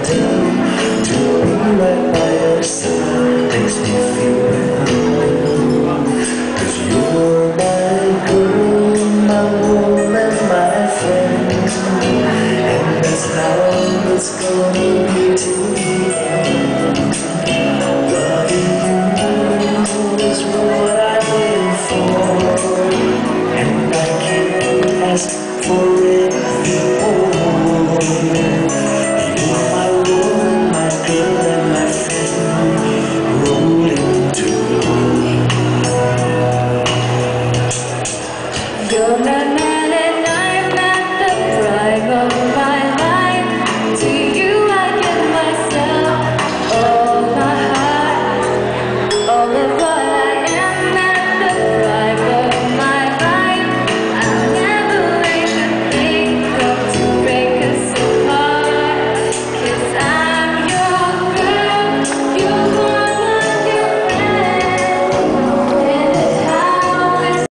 do to be right by your side makes me feel good. 'Cause you're my girl, my woman, my friend, and that's how it's gonna be.